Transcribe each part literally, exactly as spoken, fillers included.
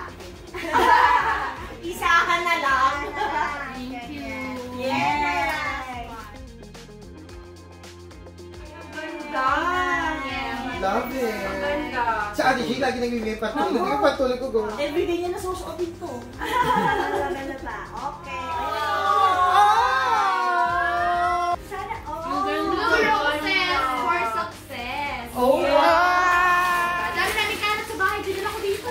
akin. Isahan na lang. Thank you. Yes. Ganda. Love it. Ganda. Si Ate G, lagi nag-ibigay patuloy. Hindi ka patuloy ko go. Everyday niya nasusuotin to. Ganda pa. Okay. Sana, oh. Blue roses for success. Oh, wow. Dami namin kanan sa bahay. Diyan ako dito.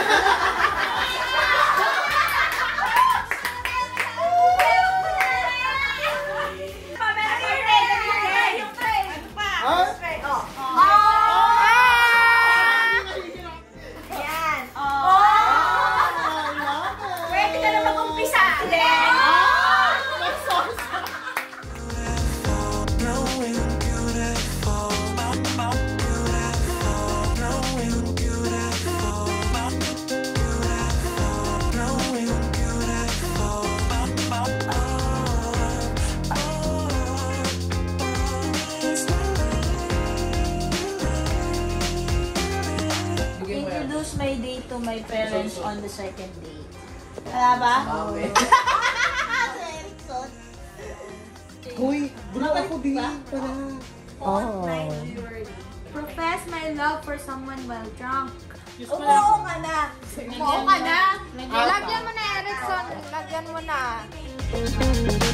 Introduce my day to my parents on the second date. Wala ba? Hoy, bro, ako din pala. Oh. Profess my love for someone while drunk. Oo ka na. Oo ka na. Lagyan mo na, Erickson. Lagyan mo na.